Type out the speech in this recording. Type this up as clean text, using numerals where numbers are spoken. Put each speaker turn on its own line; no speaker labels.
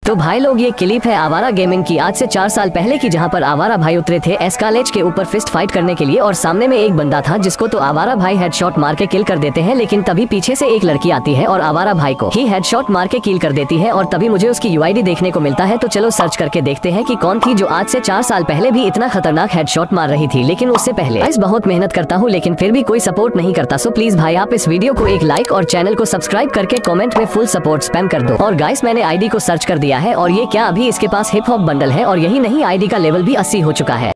तो भाई लोग ये क्लिप है आवारा गेमिंग की आज से 4 साल पहले की, जहाँ पर आवारा भाई उतरे थे एस्कालेज के ऊपर फिस्ट फाइट करने के लिए और सामने में एक बंदा था जिसको तो आवारा भाई हेडशॉट मार के किल कर देते हैं। लेकिन तभी पीछे से एक लड़की आती है और आवारा भाई को ही हेडशॉट मार के किल कर देती है और तभी मुझे उसकी यूआईडी देखने को मिलता है। तो चलो सर्च करके देखते हैं कि कौन थी जो आज से 4 साल पहले भी इतना खतरनाक हेडशॉट मार रही थी। लेकिन उससे पहले गाइस बहुत मेहनत करता हूँ लेकिन फिर भी कोई सपोर्ट नहीं करता। सो प्लीज भाई आप इस वीडियो को एक लाइक और चैनल को सब्सक्राइब करके कमेंट में फुल सपोर्ट स्पैम कर दो। और गाइस मैंने आईडी को सर्च कर दिया है और ये क्या अभी इसके पास हिप हॉप बंडल है और यही नहीं आईडी का लेवल भी 80 हो चुका है।